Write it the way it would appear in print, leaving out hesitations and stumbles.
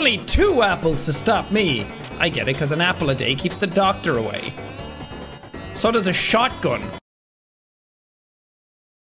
Only 2 apples to stop me. I get it, because an apple a day keeps the doctor away. So does a shotgun.